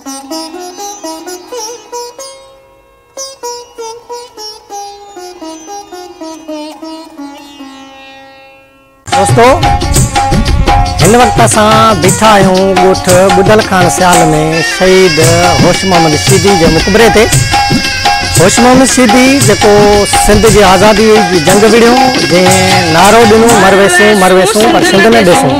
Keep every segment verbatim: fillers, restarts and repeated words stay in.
दोस्तों इन वक्त अस बीठा आयूँ ॻोठ बुदल खान सियाल में शहीद होश मोहम्मद शीदी के मुक़बरे ते। होश मोहम्मद शीदी जो सिंध की आज़ादी की जंग विड़ियो जैं नारो दिनों मरवेसूं मरवेसूं पर सिंध न ॾिसूं।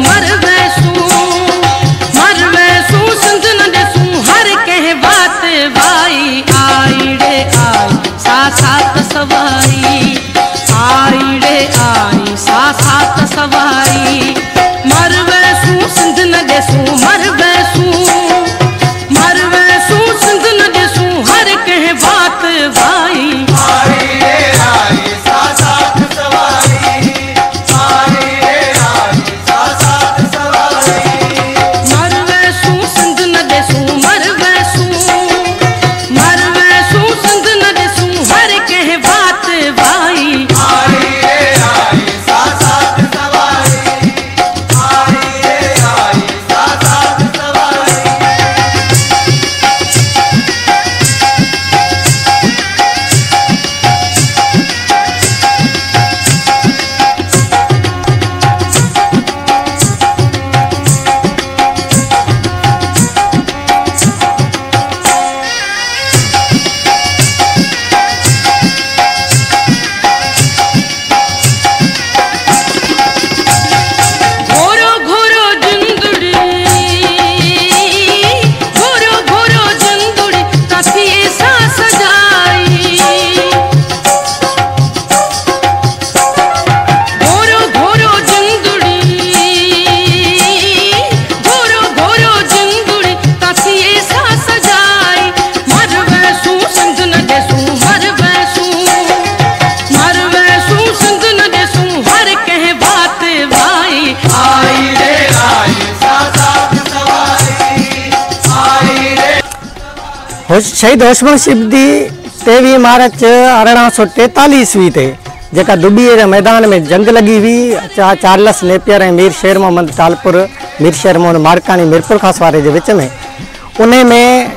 शहीद होश मोहम्मद शीदी तेवीह मार्च अरिड़हं सौ टेतालीह ईस्वी ते जेका दुबीअ जे मैदान में जंग लगी हुई चा चार्लस नेपियर ऐं मीर शेर मोहम्मद तालपुर मीर शेर मोहम्मद मारकानी मीरपुर खास वारे जे विच में उन में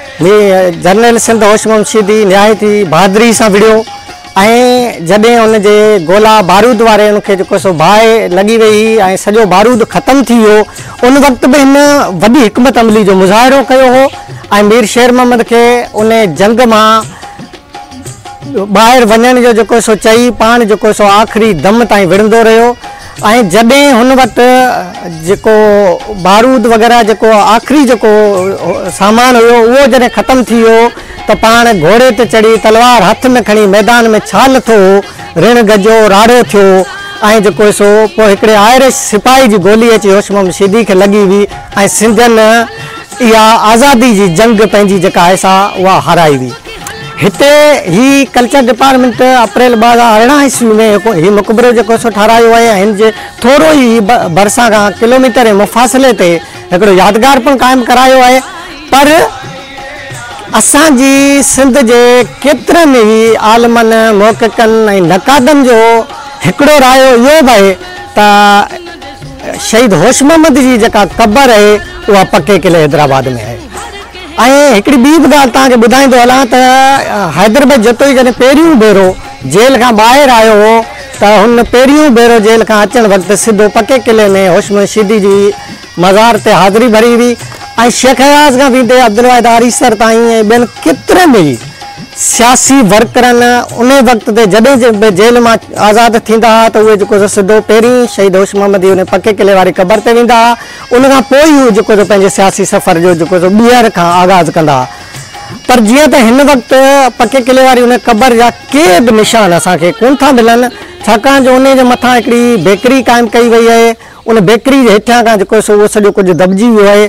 जनरल सिंध होश मोहम्मद शीदी निहायती बहादुरी सां विड़ियो ऐं जॾहिं उन जे गोला बारूद वारे उनखे जेको सो बाहि लॻी वई ऐं सॼो बारूद ख़तमु थी वियो उन वक़्त बि हिन वॾी हिकमत अमली जो मुज़ाहिरो कयो हो ऐं मीर शेर मोहम्मद के उन जंग मां ॿाहिरि वञण जो जेको सो चई पाण जेको सो आख़िरी दम ताईं विढ़ंदो रहियो ऐं जॾहिं हुन वटि जेको बारूद वग़ैरह जेको आख़िरी जेको सामान हुयो उहो जॾहिं ख़तमु थी वियो त पाण घोड़े ते चढ़ी तलवार हथ में खणी मैदान में छा लथो रिण गजो राड़ो थियो ऐं जेको सो पोइ हिकिड़े आयरिश सिपाही जी गोली अची होश मोहम्मद शीदी खे लॻी हुई ऐं सिंधियुनि इहा आज़ादी जी जंग पंहिंजी जेका आहे सा उहा हाराई हुई। हिते ही कल्चर डिपार्टमेंट अप्रैल ॿ हज़ार अरिड़हं ईस्वी में ही मुक़बरो जेको सो ठारायो आहे ऐं हिन जे थोरो ई भरिसां खां किलोमीटर जे मुफ़ासिले ते हिकिड़ो यादगार पिणु क़ाइमु करायो आहे। पर असांजी सिंध जे केतिरनि ई आलमनि मोहक़िक़नि ऐं नक़ादनि जो हिकिड़ो रायो इहो बि आहे त शहीद होश मोहम्मद जी जेका क़बर आहे उहा पके किले हैदराबाद में आहे। ऐं हिकिड़ी ॿी बि ॻाल्हि तव्हांखे ॿुधाईंदो हलां त हैदराबाद जेतो ई जॾहिं पहिरियों भेरो जेल खां ॿाहिरि आयो हो त हुन पहिरियों भेरो जेल खां अचणु वक़्तु सिधो पके किले में होश मोहम्मद शीदी जी मज़ार ते हाज़िरी भरी हुई ऐं शेख हयाज़ खां वेंदे अब्दुल वाहिद आरीसर ताईं ऐं ॿियनि केतिरनि ई सियासी वर्करनि उन वक़्त ते जॾहिं जेल मां आज़ादु थींदा हुआ त उहे जेको सिधो पहिरीं शहीद होश मोहम्मद उन पके किले वारी क़बर ते वेंदा हुआ उन खां पोइ ई जेको पंहिंजे सियासी सफ़र जो जेको ॿीहर खां आगाज़ कंदा। पर जीअं त हिन वक़्तु पके किले वारी उन क़बर जा के बि निशान असांखे कोन था मिलनि छाकाणि जो उन जे मथां हिकिड़ी बेकरी क़ाइमु कई वई आहे उन बेकरी जे हेठां खां जेको सो उहो सॼो कुझु दॿिजी वियो आहे।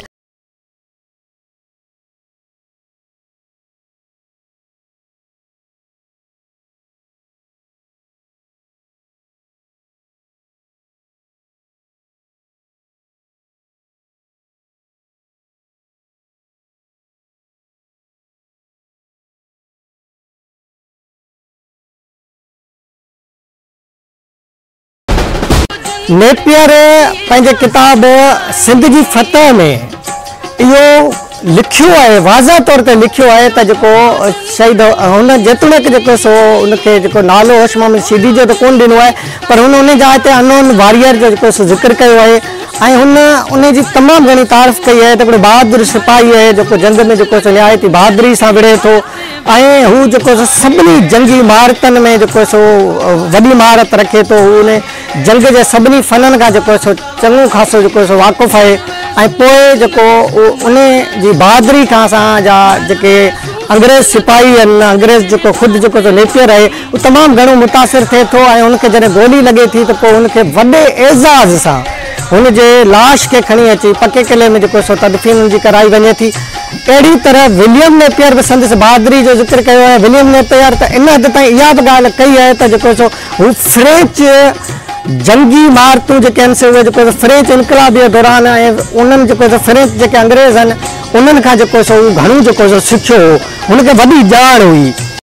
नेपियर पंहिंजे किताब सिंध की फतह में इहो लिखियो है, वाज़ह तौर ते लिखियो है त जेको शहीद हुन जेतोणीकि जेको सो उनके जेको नालो होश मोहम्मद शीदी जो तो कोन ॾिनो आहे, पर हुन उन जा हिते अननोन वॉरियर जो जेको सो ज़िक्र कयो आहे ऐं हुन उन जी तमामु घणी तारीफ़ कई आहे त हिकिड़ो बहादुर सिपाही आहे जेको जंग में जेको सो निहायती बहादुरी सां विढ़े थो ऐं हू जेको सो सभिनी जंगी महारतनि में जेको सो वॾी महारत रखे थो। हू उन जंग जे सभिनी फ़ननि खां जेको सो चङो ख़ासो जेको सो वाक़ुफ़ु आहे ऐं पोइ जेको उन जी बहादुरी खां असां जा जेके अंग्रेज़ सिपाही आहिनि, अंग्रेज़ जेको ख़ुदि जेको सो नेपियर आहे उहो तमामु घणो मुतासिर थिए थो ऐं उनखे जॾहिं गोली लॻे थी त पोइ उनखे वॾे एज़ाज़ सां हुन जे लाश के खणी अची पके किले में जेको सो तदफ़ीन जी कराई वञे थी। अहिड़ी तरह विलियम नेपियर बि संदसि बहादुरी जो ज़िक्र कयो आहे। विलियम नेपियर त इन हद ताईं इहा बि ॻाल्हि कई आहे त जेको सो हू फ्रेंच जंगी महारतूं जेके आहिनि से उहे जेको फ्रेंच इनकलाब जे दौरान ऐं उन्हनि जेको सो फ्रेंच जेके अंग्रेज़ आहिनि उन्हनि खां जेको सो हू घणो जेको सो सिखियो हो, हुनखे वॾी ॼाण हुई।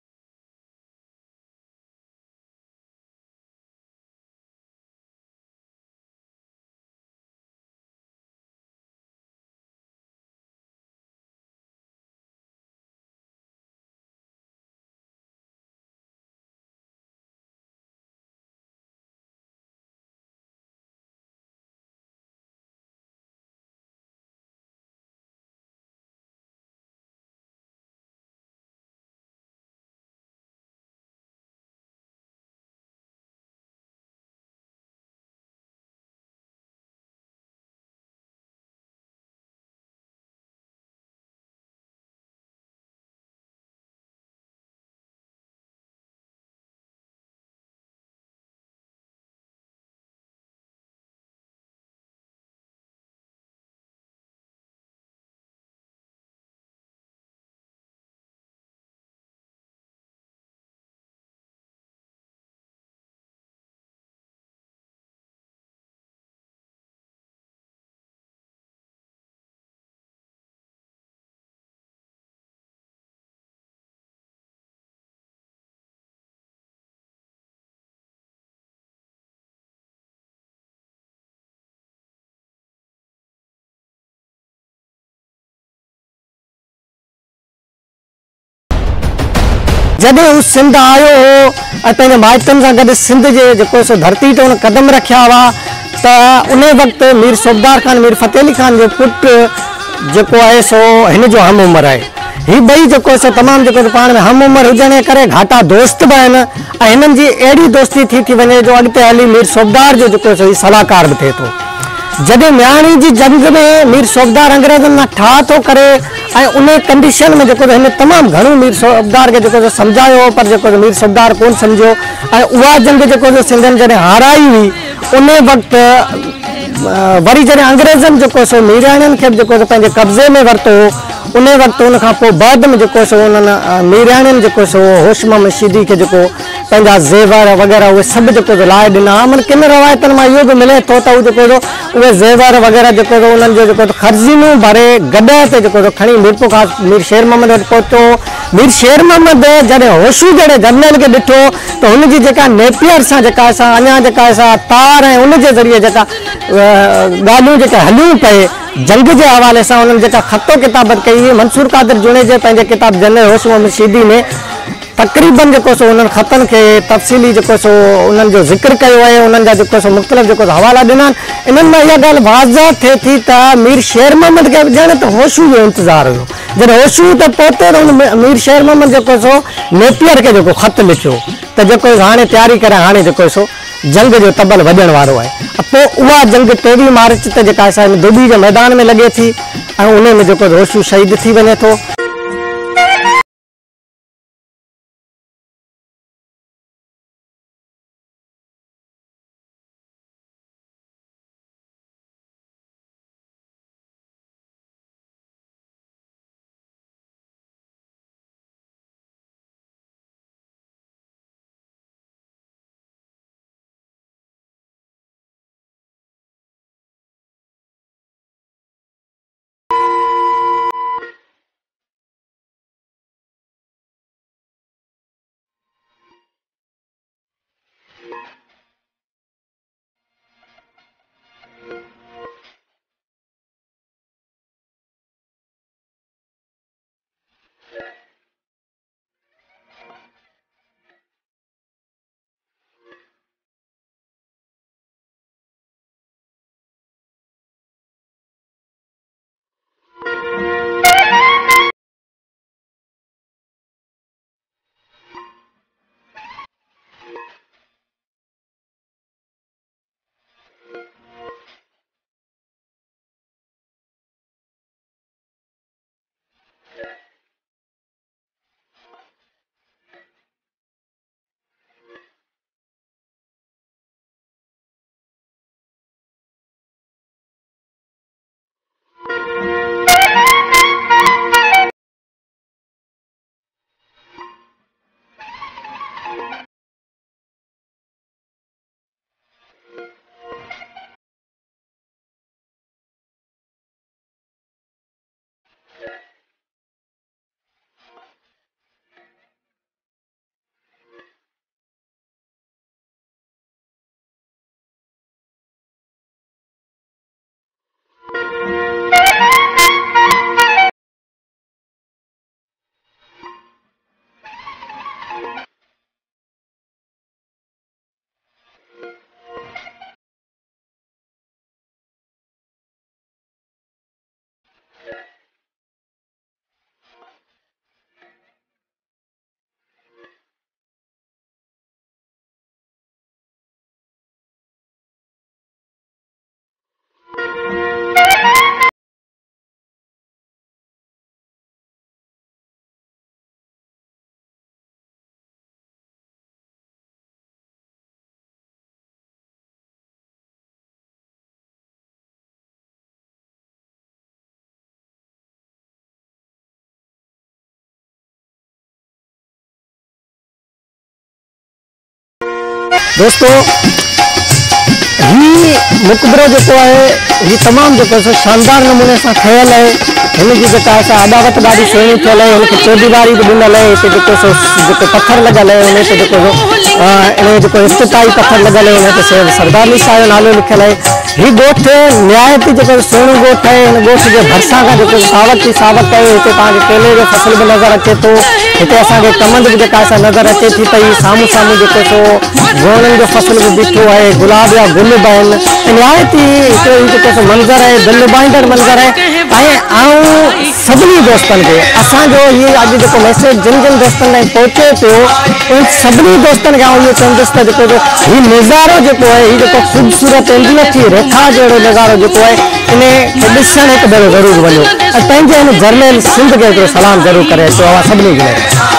जॾहिं हू सिंध आयो हो ऐं पंहिंजे माइटनि सां गॾु सिंध जे जेको सो धरती ते हुन कदम रखिया हुआ त उन वक़्तु मीर सोबदार ख़ान मीर फ़तेह अली ख़ान जो पुटु जेको आहे सो हिन जो हम उमिरि आहे। ही ॿई जेको सो तमामु जेको पाण में हम उमिरि हुजण जे करे घाटा दोस्त बि आहिनि ऐं हिननि जी अहिड़ी दोस्ती थी थी वञे जो अॻिते हली मीर सोबदार जो जेको सो सलाहकार बि थिए थो। जॾहिं म्याणी जी जंग में मीर सोबदार अंग्रेज़नि सां ठाह थो करे ऐं उन कंडीशन में जेको हिन तमामु घणो मीर सोबदार खे जेको सम्झायो पर जेको मीर सोबदार कोन सम्झियो ऐं उहा जंग जेको सिंधियुनि जॾहिं हाराई हुई उन वक़्तु वरी जॾहिं अंग्रेज़नि जेको सो मीराणियुनि खे जेको पंहिंजे कब्ज़े में वरितो उन वक़्तु उन खां पोइ बाद में जेको सो उन्हनि मीराणियुनि जेको सो होश मोहम्मद शीदी खे जेको पंहिंजा ज़ेवर वग़ैरह उहे सभु जेको लाहे ॾिना। माना किन रवायतनि मां इहो बि मिले थो त उहो जेको उहे ज़ेवर वग़ैरह जेको उन्हनि जो जेको ख़र्ज़ीनूं भरे गॾ ते जेको खणी मीरपुर खां मीर शेर मोहम्मद वटि पहुतो। मीर शेर मोहम्मद जॾहिं होशू जहिड़े जनरल खे ॾिठो त हुनजी जेका नेपियर सां जेका असां अञा जेका असां तार ऐं उन जे ज़रिए जेका ॻाल्हियूं जेका हलियूं पए जंग जे हवाले सां उन्हनि जेका ख़तो किताबत कई हुई मंसूर कादिर जुणे जे पंहिंजे किताब जनरल होश मोहम्मद शीदी में तक़रीबन जेको सो उन्हनि ख़तनि खे तफ़सीली जेको सो उन्हनि जो ज़िक्र कयो आहे, उन्हनि जा जेको सो मुख़्तलिफ़ जेको हवाला ॾिना आहिनि। इन्हनि मां इहा ॻाल्हि वाज़ह थिए थी त मीर शेर मोहम्मद खे ॼण त होशू जो इंतज़ारु हुयो। जॾहिं होशू त पहुते त हुन मीर शेर मोहम्मद जेको सो नेपियर खे जेको ख़तु लिखियो त जेको हाणे तयारी करे हाणे जेको सो जंग जो तबल वॼण वारो आहे। पोइ उहा जंग टेवीह मार्च ते जेका असां दुबई जे मैदान में लॻे थी ऐं उन में जेको होशू शहीद थी वञे थो। दोस्तों ही मुकबरो जो है ये तमाम जो शानदार नमूने से ठहल है। इनकी अदावत ढी सुहिणी थियल है। इनके चौदीवारी भी ॾिनल है। इतने जो पत्थर लगल है उन इन जो इफ्तिताही पत्थर लगल है। उन सरदारनी शाह जो नालो लिखल है। ही गोठ निहायत जो सुहिणो गोठ है। इन गोठ के भरसा का जो सावक ही सावक है। इतने तक केले जो फसल भी नज़र अचे तो इतने असांखे कमंद भी नज़र अचे थी पई। साम्हूं साम्हूं जो वणन जो फसल भी बीठो है। गुलाब या गुल भी आहिनि। निहायत ही जो मंज़र है दिल लुभाईंदड़ मंज़र है। सभी दोस्तन के असो ये अज जो मैसेज जिन जिन दोस्तन ताईं पहुँचे पो उन सभी दोस्तन के ये चवंदुसि त जो ही नज़ारो जो है ये जो खूबसूरत इंदियत थी रेखा जड़ो नज़ारो जो है इन ॾिसण एक भेरो जरूर वञो ऐं पंहिंजे इन जर्नल सिंध के सलाम जरूर करे तो सभी के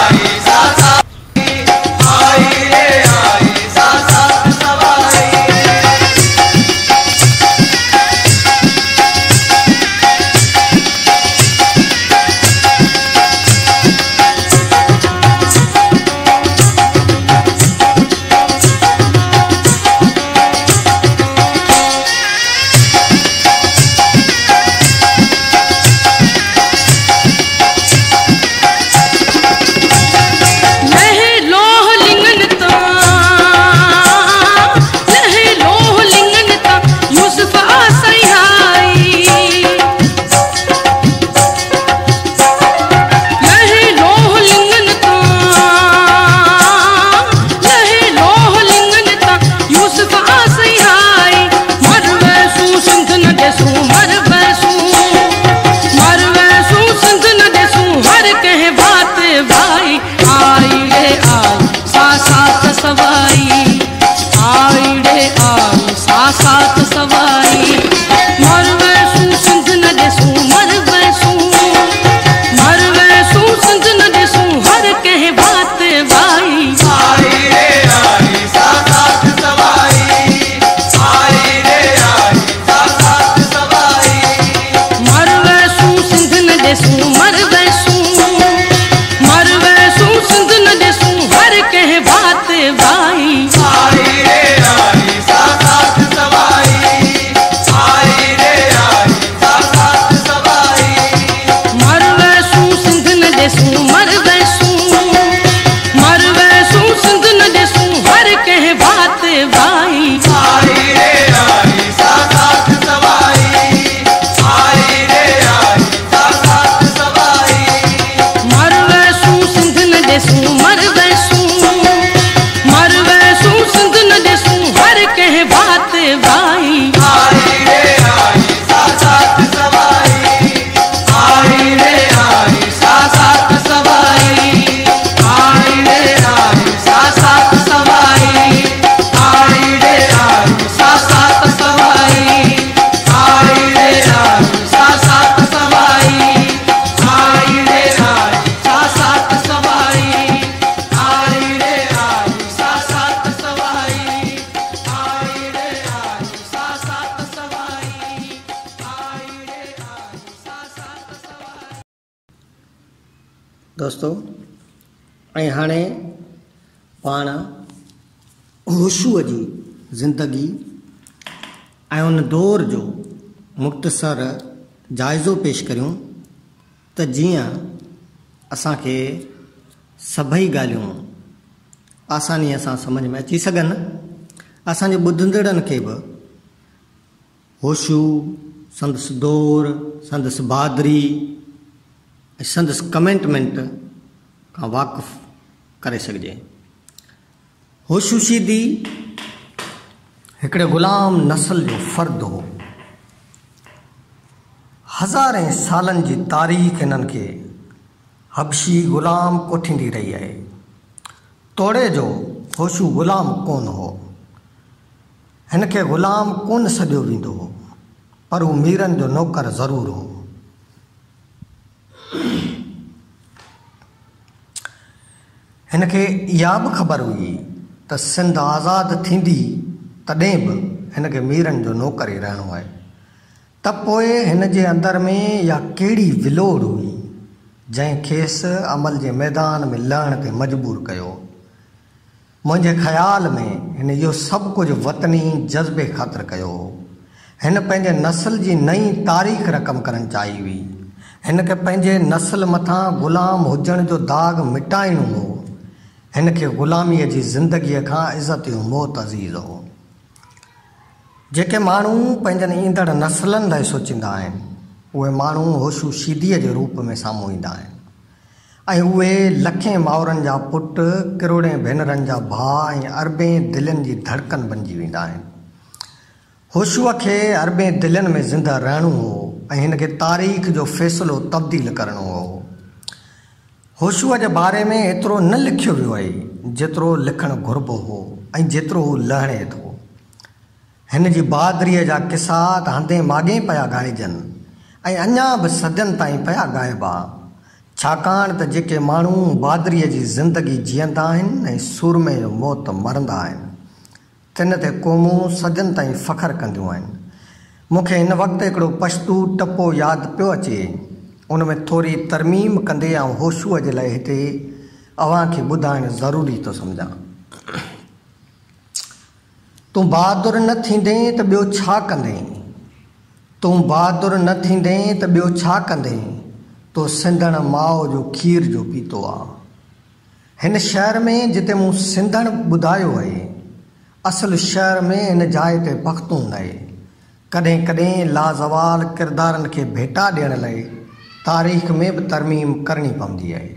दोस्तों हाँ पाण होशूअ जी ज़िंदगी उन दौर जो मुख्तसर जायज़ो पेश करूँ तो जियां असांखे सभई ॻाल्हियूं आसानी सां समझ में अची सघनि। असांजे ॿुधंदड़नि खे बि होशू संदसि दौर संदसि बहादुरी संदसि कमेंटमेंट का वाक़ुफ़ करे सघिजे। होशू शीदी हिकिड़े ग़ुलाम नस्ल जो फ़र्द हो। हज़ारें सालनि जी तारीख़ इन्हनि खे हबशी ग़ुलाम कोठींदी रही है। तोड़े जो होशू ग़ुलाम कोन हो। हिन खे ग़ुलाम कोन सॾियो वेंदो हो, पर हू मीरनि जो नौकर ज़रूर हो। हिन खे इहा बि ख़बर हुई त सिंध आज़ाद थींदी तॾहिं बि हिन खे मीरनि जो नौकर ई रहणो आहे। त पोइ हिन जे अंदर में या कहिड़ी विलोड़ हुई जंहिं खेसि अमल जे मैदान में लहण ते मजबूर कयो। मुंहिंजे ख़्याल में हिन इहो सभु कुझु वतनी जज़्बे ख़ातिर कयो। हिन पंहिंजे नस्ल जी नई तारीख़ रक़म करणु चाही हुई। हिन खे पंहिंजे नस्ल मथां ग़ुलाम हुजण जो दाग़ मिटाइणो हो। हिन खे ग़ुलामीअ जी ज़िंदगीअ खां इज़त जो मौत अज़ीज़ हो। जेके माण्हू पंहिंजनि ईंदड़ नस्लनि लाइ सोचींदा आहिनि उहे माण्हू होशू शीदीअ जे रूप में साम्हूं ईंदा आहिनि ऐं उहे लखें माउरनि जा पुट, किरोड़े भेनरनि जा भाउ ऐं अरबें दिलनि जी धड़कन बणिजी वेंदा आहिनि। होशूअ खे अरबें दिलनि में ज़िंदा रहणो हो ऐं हिन खे तारीख़ जो फ़ैसिलो तब्दील करणो हो। होशूअ जे बारे में एतिरो न लिखियो वियो आहे जेतिरो लिखणु घुरिबो हो ऐं जेतिरो हू लहणे थो। हिन जी बहादुरीअ जा किसा त हंधे माॻे पिया ॻाइजनि ऐं अञा बि सदियुनि ताईं पिया ॻाइबा, छाकाणि त जेके माण्हू बहादुरीअ जी ज़िंदगी जीअंदा आहिनि ऐं सूरमे जो मौत मरंदा आहिनि तिन ते क़ौमूं सदियुनि ताईं फ़ख़्रु कंदियूं आहिनि। मूंखे हिन वक़्तु हिकिड़ो पश्तू टपो यादि पियो अचे, उन में थोरी तरमीम कंदे ऐं होशूअ जे लाइ हिते अव्हांखे ॿुधाइणु ज़रूरी थो सम्झां। तूं बहादुर न थींदे त ॿियो छा कंदे, तूं बहादुर न थींदे त ॿियो छा कंदे, तो सिंधण माउ जो खीर जो पीतो आहे। हिन शहर में जिते मूं सिंधण ॿुधायो आहे, असुलु शहर में हिन जाइ ते पख़्तून आहे। कॾहिं कॾहिं लाज़वाल किरदारनि खे भेटा ॾियण लाइ तारीख़ में बि तरमीम करणी पवंदी आहे।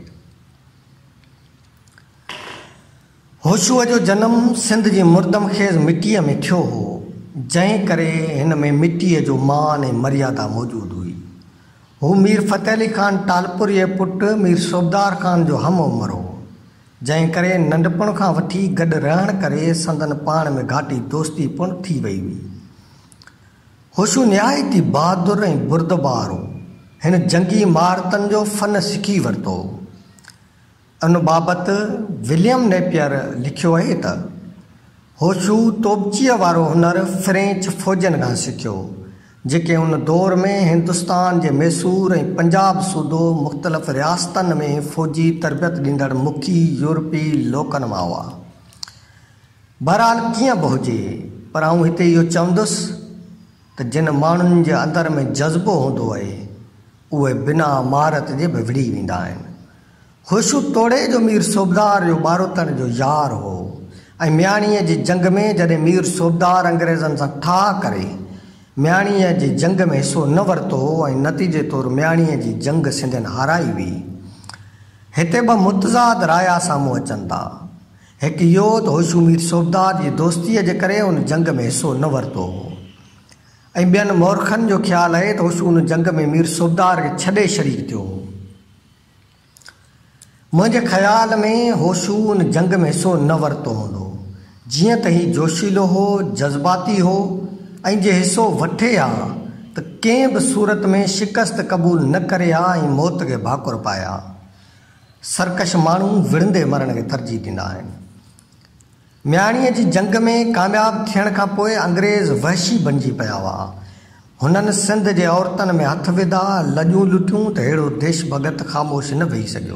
होशूअ जो जनमु सिंध जी मुर्दम ख़ेज़ मिटीअ में थियो हो, जंहिं करे हिन में मिटीअ जो मान ऐं मर्यादा मौजूदु हुई। हू मीर फ़तेह अली ख़ान टालपुरी जे पुटु मीर सोबदार ख़ान जो हम उमिरि हो, जंहिं करे नंढपण खां वठी गॾु रहण करे संदन पाण में घाटी दोस्ती पिणु थी वई हुई। होशू निहायती बहादुर ऐं बुर्दबार हो। हिन जंगी महारतनि जो फ़न सिखी वरितो। उन बाबति विलियम नेपियर लिखियो आहे त होशू तोबचीअ वारो हुनरु फ्रेंच फ़ौजनि खां सिखियो, जेके उन दौर में हिंदुस्तान जे मैसूर ऐं पंजाब सूदो मुख़्तलिफ़ रियासतनि में फ़ौजी तरबियत ॾींदड़ मुखी यूरोपी लोकनि मां हुआ। बहरहाल कीअं बि हुजे, पर आउं हिते इहो चवंदुसि त जिन माण्हुनि जे अंदर में जज़्बो हूंदो आहे उहे बिना महारत जे बि विड़ी वेंदा आहिनि। होशू तोड़े जो मीर सोबदार जो बारोतण जो यार हो ऐं मियाणीअ जी जंग में जॾहिं मीर सोबदार अंग्रेज़नि सां ठाह करे मियाणीअ जी जंग में हिसो न वरितो ऐं नतीजे तौरु मियाणीअ जी जंग सिंधियुनि हाराई हुई। हिते ॿ मुतज़ाद राया साम्हूं अचनि था। हिकु इहो त होशू मीर सोबदार जी दोस्तीअ जे करे उन जंग में हिसो न वरितो हो ऐं ॿियनि मौरखनि जो ख़्यालु आहे त होशू उन जंग में मीर सोबदार खे छॾे शरीक थियो हो। मुंहिंजे ख़्याल में होशू उन जंग में हिसो न वरितो हूंदो, जीअं त हीउ जोशीलो हो, जज़्बाती हो ऐं जे हिसो वठे हा त कंहिं बि सूरत में शिकस्त क़बूल न करे हा ऐं मौत खे भाकुर पाया। सरकश माण्हू विढ़ंदे मरण खे तरजीह ॾींदा आहिनि। मियाणीअ जी जंग में कामयाबु थियण खां पोइ अंग्रेज़ वहशी बणिजी पिया हुआ। हुननि सिंध जे औरतुनि में हथ विधा, लॼूं लुटियूं त अहिड़ो देश भगत ख़ामोश न वेही सघियो।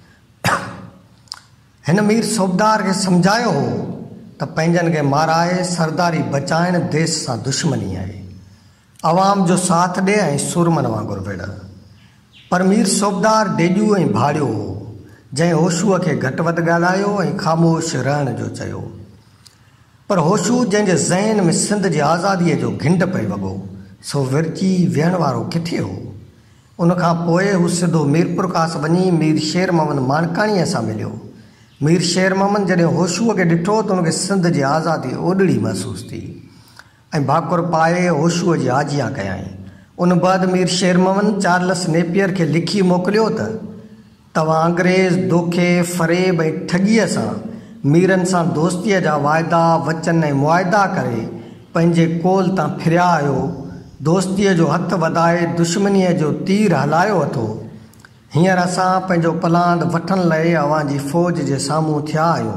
हिन मीर सोबदार खे सम्झायो हो त पंहिंजनि खे माराए सरदारी बचाइण देश सां दुश्मनी आहे। अवाम जो साथ ॾे ऐं सुरमन वांगुरु विढ़। पर मीर सोबदार डेॼू ऐं भाड़ियो हो, जंहिं होशूअ खे घटि वधि ॻाल्हायो ऐं ख़ामोश रहण जो चयो। पर होशू जंहिंजे ज़हन में सिंध जी आज़ादीअ जो घिंड पई वॻो, सो विरची विहण वारो किथे हो। उनखां पोइ हू सिधो मीरपुर कास वञी मीर शेर मोहम्मद मानकाणीअ सां मिलियो। मीर शेर मोहम्मद जॾहिं होशूअ खे ॾिठो त हुनखे सिंध जी आज़ादी ओॾड़ी महसूसु थी ऐं भाकुर पाए होशूअ जी आजियां कयाई। उन बैदि मीर शेर मोहम्मद चार्लस नेपियर खे लिखी मोकिलियो त तव्हां अंग्रेज़ दोखे फ़रेब ऐं ठॻीअ सां मीरनि सां दोस्तीअ जा वाइदा वचन ऐं मुआइदा करे पंहिंजे कोल तां फिरिया आहियो, दोस्तीअ जो हथु वधाए दुश्मनीअ जो तीर हलायो अथो। हींअर असां पंहिंजो पलांद वठण लाइ अव्हां जी फ़ौज जे साम्हूं थिया आहियूं।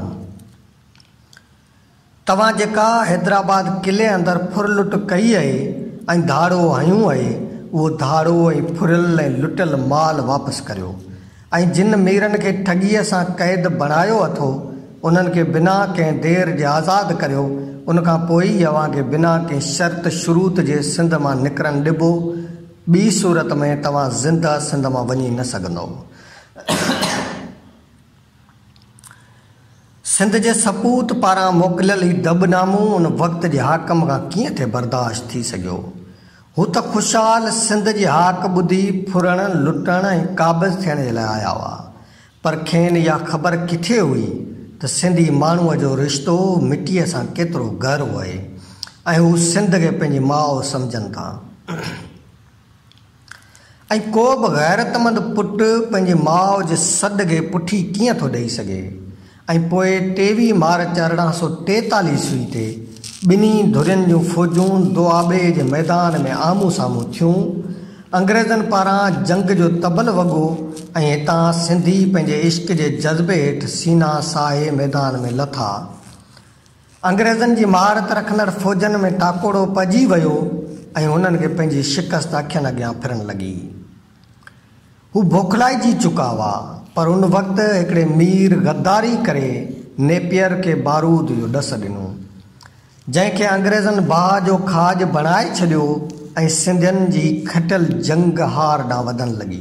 तव्हां जेका हैदराबाद किले अंदरि फुरलुट कई आहे ऐं धाड़ो हयूं आहे, उहो धाड़ो ऐं फुरियल ऐं लुटियल माल वापसि करियो ऐं जिन मीरनि खे ठॻीअ सां क़ैद बणायो अथो उन्हनि खे बिना कंहिं देर जे आज़ादु करियो। उनखां पोइ अव्हांखे बिना कंहिं शर्त शुरूत जे सिंध मां निकिरणु ॾिबो। ॿी सूरत में तव्हां ज़िंदा सिंध मां वञी न सघंदव। सिंध जे सपूत पारां मोकिलियल ई दबनामो उन वक़्त जे हाकम खां कीअं थिए बर्दाश्त थी सघियो। हू त ख़ुशहाल सिंध जी हाक ॿुधी फुरण लुटण ऐं क़ाबिज़ थियण जे लाइ आया हुआ, पर खेनि इहा ख़बर किथे हुई त सिंधी माण्हूअ जो रिश्तो मिटीअ सां केतिरो गर्व आहे ऐं हू सिंध खे पंहिंजी माउ सम्झनि था। ऐं को बि गैरतमंद पुटु पंहिंजी माउ जे सॾ खे पुठी कीअं थो ॾेई सघे। ऐं पोइ टेवीह मार्च अरिड़हं सौ टेतालीह ईस्वी ते ॿिन्ही धुरियुनि जूं फ़ौजूं दोआबे जे मैदान में आम्हूं साम्हूं थियूं। अंग्रेज़नि पारां जंग जो तबल वॻो ऐं हितां सिंधी पंहिंजे इश्क जे जज़्बे हेठि सीना साहे मैदान में लथा। अंग्रेज़नि जी महारत रखंदड़ फ़ौजनि में टाकोड़ो पइजी वियो ऐं हुननि खे पंहिंजी शिकस्त अखियुनि अॻियां फिरण लॻी। हू बौखलाइजी चुका हुआ, पर उन वक़्तु हिकिड़े मीर गद्दारी करे नेपियर खे बारूद जो ॾस ॾिनो, जंहिंखे अंग्रेज़नि बाहि जो खाज बणाए छॾियो ऐं सिंधियुनि जी खटियल जंग हार ॾांहुं वधण लॻी।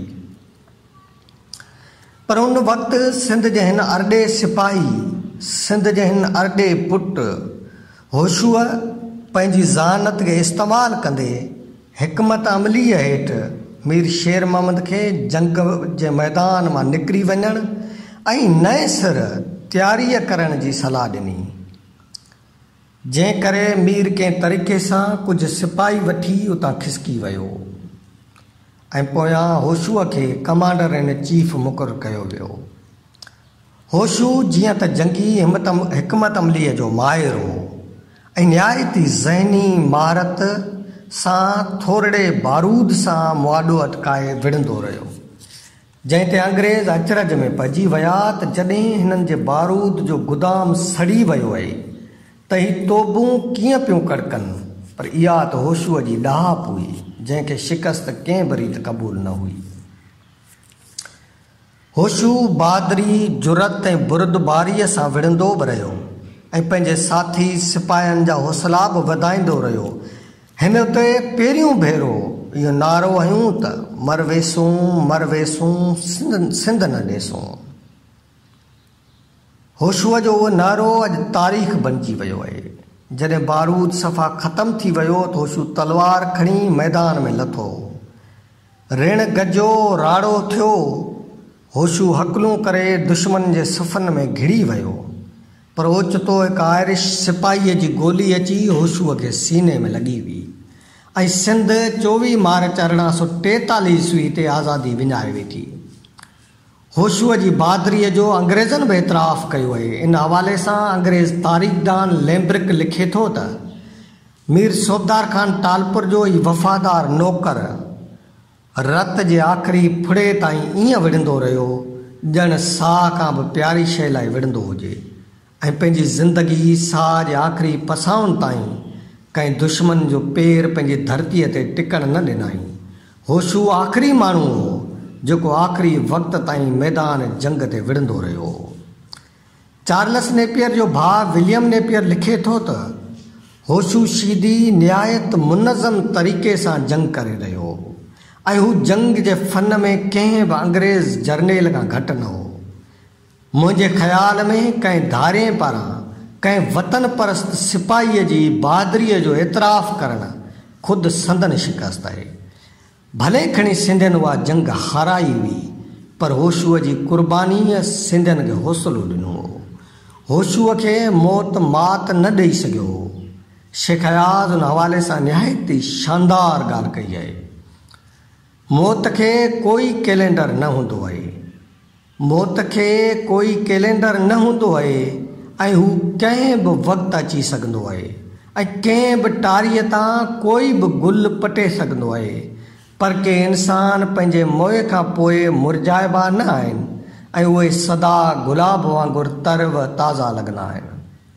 पर उन वक़्तु सिंध जे हिन अरॾे सिपाही, सिंध जे हिन अरॾे पुटु होशूअ पंहिंजी ज़ानत खे इस्तेमालु कंदे हिकमत अमलीअ हेठि मीर शेर मोहम्मद खे जंग जे मैदान मां निकिरी वञण ऐं नए सिर तयारीअ करण जी सलाह ॾिनी। जंहिं करे मीर कंहिं तरीक़े सां कुझु सिपाही वठी उतां खिसकी वियो ऐं पोयां होशूअ खे कमांडर इन चीफ मुक़ररु कयो वियो। होशू जीअं त जंगी हिमत हिकमत अमलीअ जो माहिर हो ऐं निहायती ज़हनी महारत सां थोरड़े बारूद सां मुआॾो अटकाए विढ़ंदो रहियो, जंहिं ते अंग्रेज़ अचरज में पइजी विया त जॾहिं हिननि जे बारूद जो गुदाम सड़ी वियो आहे त ही तोबूं कीअं पियूं कड़कनि। पर इहा त होशूअ जी ॾाहप हुई, जंहिंखे शिकस्त कंहिं बि रीति क़बूल न हुई। होशू बहादुरी जुरत ऐं बुरदबारीअ सां विढ़ंदो बि रहियो ऐं पंहिंजे साथी सिपाहियुनि जा हौसला बि वधाईंदो रहियो। हिन ते पहिरियों भेरो इहो नारो हयूं त मर वेसूं मर वेसूं सिंध सिंध न ॾेसूं। होशूअ जो उहो नारो अॼु तारीख़ बणिजी वियो आहे। जॾहिं बारूद सफ़ा ख़तमु थी वियो त होशू तलवार खणी मैदान में लथो। रिण गजो राड़ो थियो। होशू हकलूं करे दुश्मन जे सफ़नि में घिड़ी वियो, पर ओचितो हिकु आयरिश सिपाहीअ जी गोली अची होशूअ खे सीने में लॻी हुई ऐं सिंध चोवीह मार्च अरिड़हं सौ टेतालीह ईस्वी ते आज़ादी विञाए वेठी। होशूअ जी बहादुरीअ जो अंग्रेज़नि बि एतिराफ़ कयो आहे। इन हवाले सां अंग्रेज़ तारीख़दान लैम्ब्रिक लिखे थो त मीर सोबदार ख़ान टालपुर जो ई वफ़ादार नौकर रत जे आख़िरी फुड़े ताईं ईअं विढ़ंदो रहियो ॼण साह खां बि प्यारी शइ लाइ विढ़ंदो हुजे ऐं पंहिंजी ज़िंदगी साह जे आख़िरी पसाउनि ताईं कंहिं दुश्मन जो पेर पंहिंजी धरतीअ ते टिकण न ॾिनई। होशू आख़िरी माण्हू हो जेको आख़िरी वक़्त ताईं मैदान जंग ते विढ़ंदो रहियो। चार्लस नेपियर जो भाउ विलियम नेपियर लिखे थो त होशू शीदी निहायत मुनज़म तरीक़े सां जंग करे रहियो ऐं हू जंग जे फ़न में कंहिं बि अंग्रेज़ जर्नेल खां घटि न हो। मुंहिंजे ख़्याल में कंहिं धारे पारां कंहिं वतन परस्त सिपाहीअ जी बहादुरीअ जो एतिराफ़ करणु ख़ुदि संदन शिकस्त आहे। भले खणी सिंधियुनि उहा जंग हाराई हुई, पर होशूअ जी क़ुर्बानीअ सिंधियुनि खे हौसलो ॾिनो हो। होशूअ खे मौत मात न ॾेई सघियो हो। शेख अयाज़ उन हवाले सां निहायती शानदार ॻाल्हि कई आहे। मौत खे कोई कैलेंडर न हूंदो आहे, मौत खे कोई कैलेंडर न हूंदो आहे ऐं हू कंहिं बि वक़्तु अची सघंदो आहे ऐं कंहिं बि टारीअ तां कोई बि गुल पटे सघंदो आहे, पर के इंसान पंहिंजे मोए खां पोइ मुरझाइबा न आहिनि ऐं उहे सदा गुलाब वांगुरु तरव ताज़ा लॻंदा आहिनि।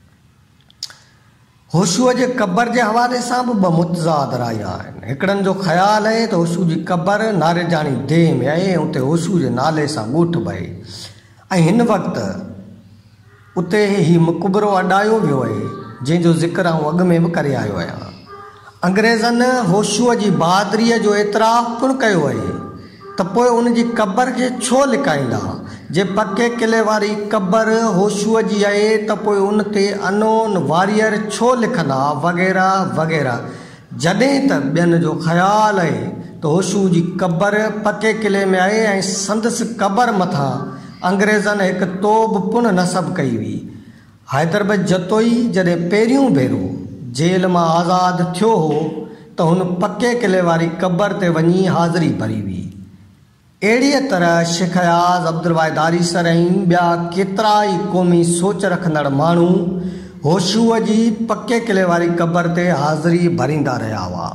होशूअ जे क़बर जे हवाले सां बि ॿ मुतज़ाद राया आहिनि। हिकिड़नि जो ख़्यालु आहे त होशू जी क़बर नारेजानी देह में आहे ऐं उते होशू जे नाले सां ॻोठ बि आहे ऐं हिन वक़्तु उते ही मक़बरो अॾायो वियो आहे, जंहिंजो ज़िक्र आउं अॻु में बि करे आयो आहियां। अंग्रेज़नि होशूअ जी बहादुरीअ जो एतिराफ़ पिणु कयो आहे त पोइ उन जी क़बर खे छो लिकाईंदा। जे पके किले वारी क़बर होशूअ जी आहे त पोइ उन ते अनोन वॉरियर छो लिखंदा, वग़ैरह वग़ैरह। जॾहिं त ॿियनि जो ख़्यालु आहे त होशू जी क़बर पके किले में आहे ऐं संदसि क़बर मथां अंग्रेज़नि हिकु तोब पुन नसब कई हुई। हैदर जतोई जॾहिं पहिरियों भेरो जेल मां आज़ादु थियो हो त हुन पके किले वारी क़बर ते वञी हाज़िरी भरी हुई। अहिड़ीअ तरह शेख अयाज़, अब्दुल वाहिद आरीसर ऐं ॿिया केतिरा ई क़ौमी सोच रखंदड़ माण्हू होशूअ जी पके किले वारी क़बर ते हाज़िरी भरींदा रहिया हुआ।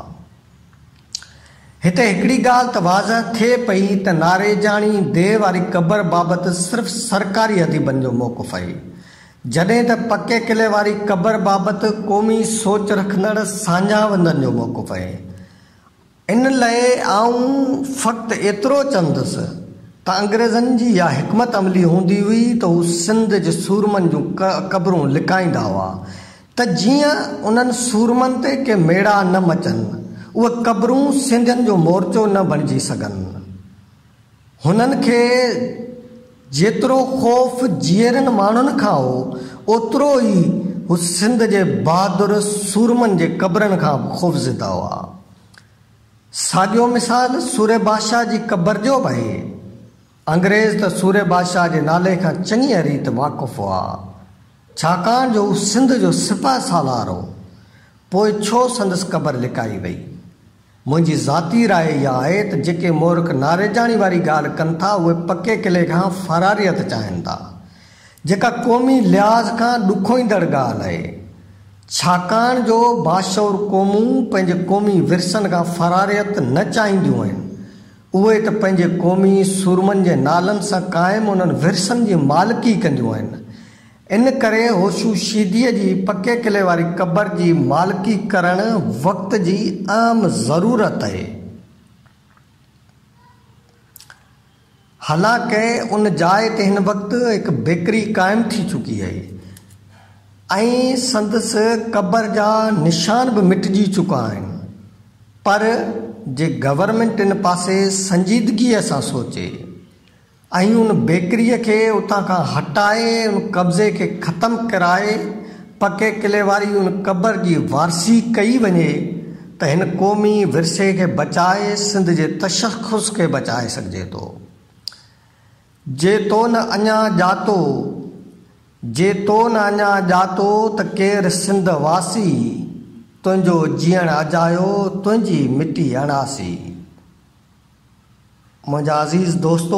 हिते हिकिड़ी ॻाल्हि त वाज़ह थिए पई त नारेजाणी देह वारी क़बर बाबति सिर्फ़ु सरकारी अदीबनि जो मौक़िफ़ आहे, जॾहिं त पके किले वारी क़बर बाबति क़ौमी सोच रखंदड़ साझावंदनि जो मौक़िफ़ आहे। इन लाइ आऊं फ़क़्ति एतिरो चवंदुसि त अंग्रेज़नि जी इहा हिकमत अमली हूंदी हुई त हू सिंध जे सूरमनि जूं क़बरूं लिकाईंदा हुआ त जीअं उन्हनि सूरमनि ते के मेड़ा न मचनि, उहे क़बरूं सिंधियुनि जो मोर्चो न बणिजी सघनि। हुननि खे जेतिरो ख़ौफ़ जीअरनि माण्हुनि खां हो, ओतिरो ई हू सिंध जे बहादुर सूरमनि जे क़बरनि खां ख़ौफ़ज़दा हुआ। साॻियो मिसाल सूरे बादशाह जी क़बर जो बि आहे। अंग्रेज़ त सूरे बादशाह जे नाले खां चङी रीति वाक़ुफ़ हुआ, छाकाणि जो हू सिंध जो सिपह सालार हो। पोइ छो संदसि क़बर लिकाई वई? मुंहिंजी ज़ाती राय इहा आहे त जेके मोरख नारेजाणी वारी ॻाल्हि कनि था, उहे पके किले खां फ़रारियत चाहिनि था, जेका क़ौमी लिहाज़ खां ॾुखोईंदड़ ॻाल्हि आहे, छाकाणि जो बाशौर क़ौमूं पंहिंजे क़ौमी विरसनि खां फ़रारियत न चाहींदियूं आहिनि। उहे त पंहिंजे क़ौमी सूरमनि जे नालनि सां क़ाइमु उन्हनि विरसनि जी मालिकी कंदियूं आहिनि। इन करे होशू शीदीअ जी पके किले वारी क़बर जी मालिकी करणु वक़्त जी आम ज़रूरत आहे। हालांकि उन जाइ ते हिन वक़्तु हिकु बेकरी क़ाइमु थी चुकी आहे ऐं संदसि क़बर जा निशान बि मिटिजी चुका आहिनि, पर जे गवर्नमेंट इन पासे संजीदगीअ सां सोचे ऐं उन बेकरीअ खे उतां खां हटाए उन कब्ज़े खे ख़तमु कराए पके किले वारी उन क़बर जी वारसी कई वञे त हिन क़ौमी विरसे खे बचाए सिंध जे तशख़ुस खे बचाए सघिजे थो। जे तो न अञा ॼातो जे तो न अञा ॼातो त केरु सिंध वासी, तुंहिंजो जीअण अजायो तुंहिंजी मिटी अणासी। मुंहिंजा अज़ीज़ दोस्तो,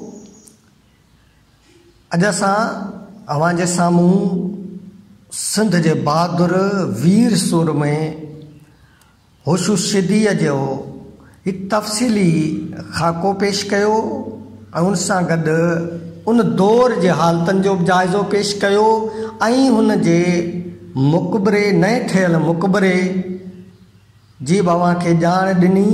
अॼु असां अव्हां जे साम्हूं सिंध जे बहादुर वीर सूर में होशू शीदीअ जो हिकु तफ़सीली ख़ाको पेश कयो ऐं उन सां गॾु उन दौर जे हालतनि जो बि जाइज़ो पेश कयो ऐं हुन जे मुक़बरे नए ठहियल मुक़बरे जी बि अव्हां खे ॼाण ॾिनी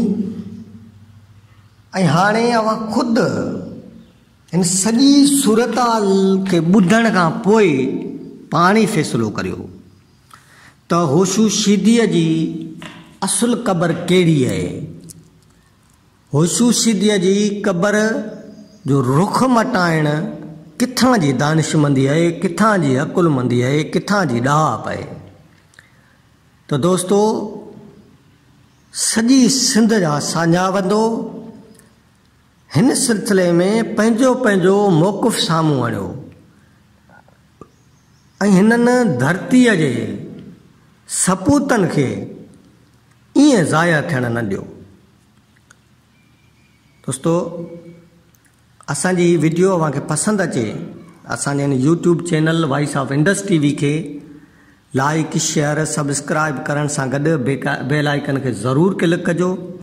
ऐं हाणे अव्हां ख़ुदि हिन सॼी सूरताल खे ॿुधण खां पोइ पाण ई फ़ैसिलो करियो त होशू शीदीअ जी असुल क़बर कहिड़ी आहे। होशू शीदीअ जी क़बर जो रुख मटाइण किथां जी दानिशमंदी आहे, किथां जी अकुलमंदी आहे, किथां जी ॾाप आहे। त दोस्तो, सॼी सिंध जा साझावंदो हिन सिलसिले में पंहिंजो पंहिंजो मौक़िफ़ साम्हूं आणियो ऐं हिननि धरतीअ जे सपूतनि खे ईअं ज़ाया थियण न ॾियो। दोस्तो, असांजी हीअ वीडियो अव्हांखे पसंदि अचे, असांजे हिन YouTube channel voice of Indus TV खे लाइक शेयर सब्सक्राइब करण सां गॾु बेल आइकन खे ज़रूरु क्लिक कजो।